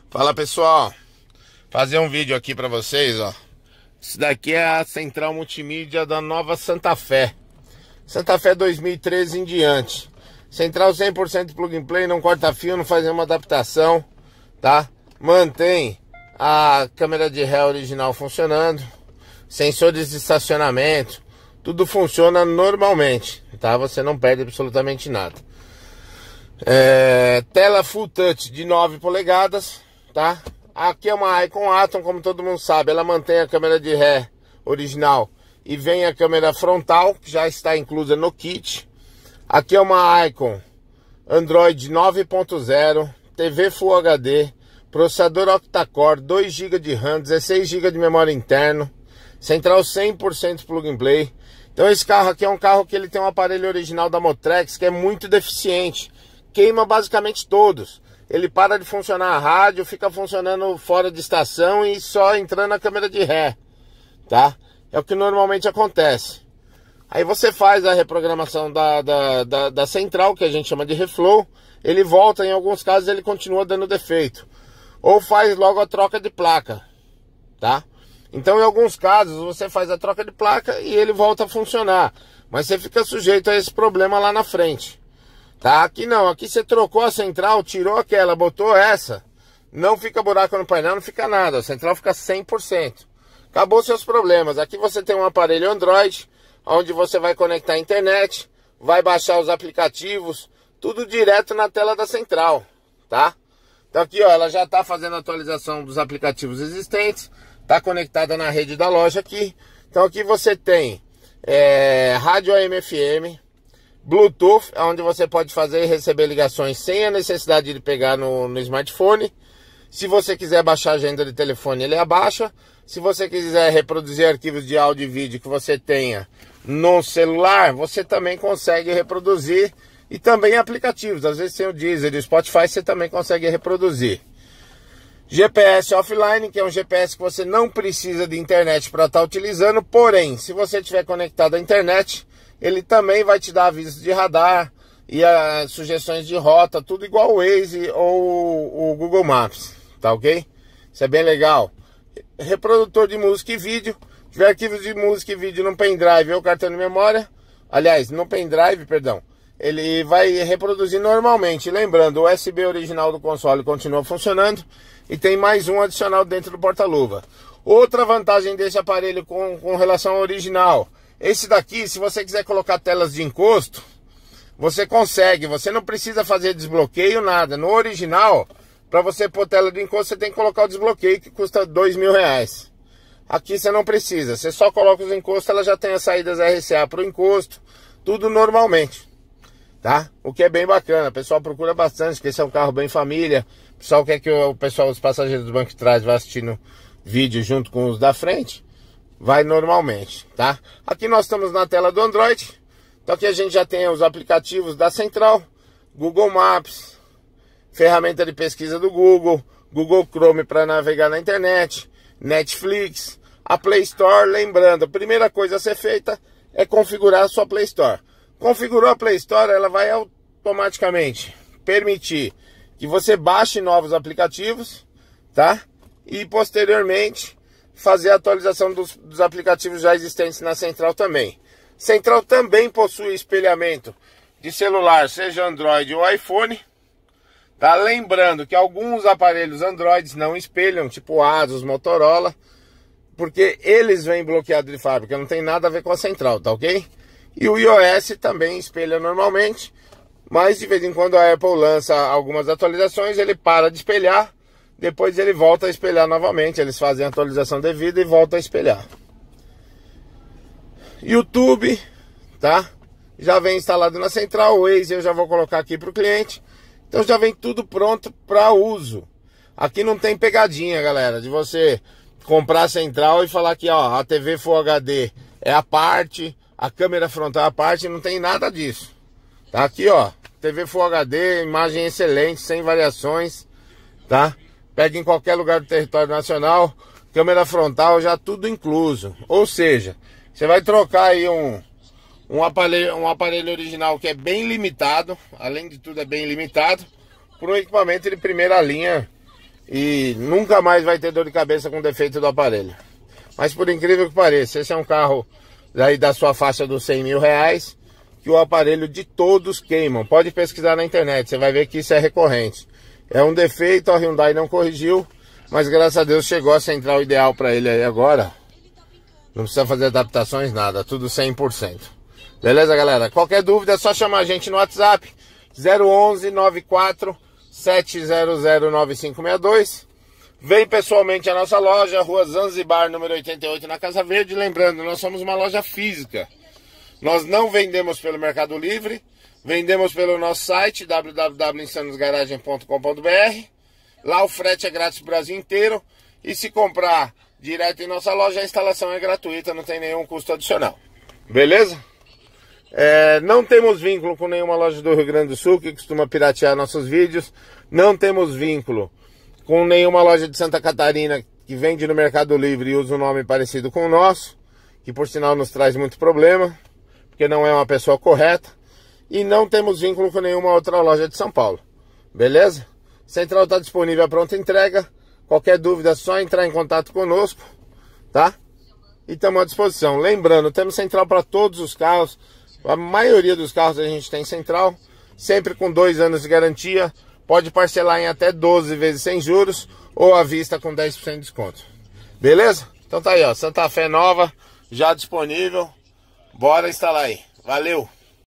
Fala pessoal, fazer um vídeo aqui para vocês, ó. Isso daqui é a central multimídia da nova Santa Fé. Santa Fé 2013 em diante. Central 100% plug and play, não corta fio, não faz nenhuma adaptação, tá? Mantém a câmera de ré original funcionando, sensores de estacionamento, tudo funciona normalmente, tá? Você não perde absolutamente nada. Tela Full Touch de 9 polegadas, tá? Aqui é uma Icon Atom, como todo mundo sabe, ela mantém a câmera de ré original e vem a câmera frontal, que já está inclusa no kit. Aqui é uma Icon Android 9.0, TV Full HD, processador octa-core, 2 GB de RAM, 16 GB de memória interna, central 100% plug and play. Então esse carro aqui é um carro que ele tem um aparelho original da Motrex que é muito deficiente, queima basicamente todos. Ele para de funcionar a rádio, fica funcionando fora de estação e só entrando a câmera de ré, tá? É o que normalmente acontece. Aí você faz a reprogramação da central, que a gente chama de reflow, ele volta, em alguns casos ele continua dando defeito. Ou faz logo a troca de placa, tá? Então em alguns casos você faz a troca de placa e ele volta a funcionar, mas você fica sujeito a esse problema lá na frente. Tá, aqui não, aqui você trocou a central, tirou aquela, botou essa, não fica buraco no painel, não fica nada, a central fica 100%. Acabou seus problemas. Aqui você tem um aparelho Android, onde você vai conectar a internet, vai baixar os aplicativos, tudo direto na tela da central, tá? Então aqui, ó, ela já está fazendo a atualização dos aplicativos existentes, está conectada na rede da loja aqui. Então aqui você tem rádio AM/FM, Bluetooth, onde você pode fazer e receber ligações sem a necessidade de pegar no smartphone. Se você quiser baixar a agenda de telefone, ele abaixa. Se você quiser reproduzir arquivos de áudio e vídeo que você tenha no celular, você também consegue reproduzir. E também aplicativos, às vezes tem o Deezer e o Spotify, você também consegue reproduzir. GPS offline, que é um GPS que você não precisa de internet para estar utilizando. Porém, se você estiver conectado à internet, ele também vai te dar avisos de radar e sugestões de rota, tudo igual o Waze ou o Google Maps, tá ok? Isso é bem legal. Reprodutor de música e vídeo, se tiver arquivos de música e vídeo no pendrive ou cartão de memória, aliás, no pendrive, perdão, ele vai reproduzir normalmente. Lembrando, o USB original do console continua funcionando e tem mais um adicional dentro do porta-luva. Outra vantagem desse aparelho com relação ao original, esse daqui, se você quiser colocar telas de encosto, você consegue, você não precisa fazer desbloqueio, nada. No original, para você pôr tela de encosto, você tem que colocar o desbloqueio, que custa R$2.000. Aqui você não precisa, você só coloca os encostos, ela já tem as saídas RCA para o encosto, tudo normalmente, tá? O que é bem bacana, o pessoal procura bastante, porque esse é um carro bem família, o pessoal quer que os passageiros do banco de trás vá assistindo vídeo junto com os da frente. Vai normalmente, tá? Aqui nós estamos na tela do Android. Então aqui a gente já tem os aplicativos da central, Google Maps, ferramenta de pesquisa do Google, Google Chrome para navegar na internet, Netflix, a Play Store. Lembrando, a primeira coisa a ser feita é configurar a sua Play Store. Configurou a Play Store, ela vai automaticamente permitir que você baixe novos aplicativos, tá? E posteriormente fazer a atualização dos aplicativos já existentes na central também. Central também possui espelhamento de celular, seja Android ou iPhone, tá? Lembrando que alguns aparelhos Androids não espelham, tipo Asus, Motorola, porque eles vêm bloqueados de fábrica, não tem nada a ver com a central, tá ok? E o iOS também espelha normalmente, mas de vez em quando a Apple lança algumas atualizações, ele para de espelhar, depois ele volta a espelhar novamente. Eles fazem a atualização devida e voltam a espelhar. YouTube, tá? Já vem instalado na central. O Waze eu já vou colocar aqui para o cliente. Então já vem tudo pronto para uso. Aqui não tem pegadinha, galera, de você comprar a central e falar que ó, a TV Full HD é a parte, a câmera frontal é a parte. Não tem nada disso. Tá aqui, ó, TV Full HD, imagem excelente, sem variações, tá? Pega em qualquer lugar do território nacional, câmera frontal já tudo incluso. Ou seja, você vai trocar aí um aparelho original que é bem limitado, além de tudo é bem limitado, por um equipamento de primeira linha e nunca mais vai ter dor de cabeça com defeito do aparelho. Mas por incrível que pareça, esse é um carro daí da sua faixa dos 100 mil reais, que o aparelho de todos queimam. Pode pesquisar na internet, você vai ver que isso é recorrente. É um defeito, a Hyundai não corrigiu, mas graças a Deus chegou a central ideal para ele aí agora. Não precisa fazer adaptações, nada, tudo 100%. Beleza, galera? Qualquer dúvida é só chamar a gente no WhatsApp 011 94 700 9562. Vem pessoalmente à nossa loja, Rua Zanzibar, número 88, na Casa Verde. Lembrando, nós somos uma loja física. Nós não vendemos pelo Mercado Livre, vendemos pelo nosso site www.insanosgaragem.com.br. Lá o frete é grátis pro Brasil inteiro. E se comprar direto em nossa loja, a instalação é gratuita, não tem nenhum custo adicional. Beleza? Não temos vínculo com nenhuma loja do Rio Grande do Sul que costuma piratear nossos vídeos. Não temos vínculo com nenhuma loja de Santa Catarina que vende no Mercado Livre e usa um nome parecido com o nosso, que por sinal nos traz muito problema, porque não é uma pessoa correta. E não temos vínculo com nenhuma outra loja de São Paulo. Beleza? Central está disponível a pronta entrega. Qualquer dúvida é só entrar em contato conosco, tá? E estamos à disposição. Lembrando, temos central para todos os carros. A maioria dos carros a gente tem central, sempre com 2 anos de garantia. Pode parcelar em até 12 vezes sem juros ou à vista com 10% de desconto. Beleza? Então tá aí, ó, Santa Fé nova, já disponível. Bora instalar aí. Valeu!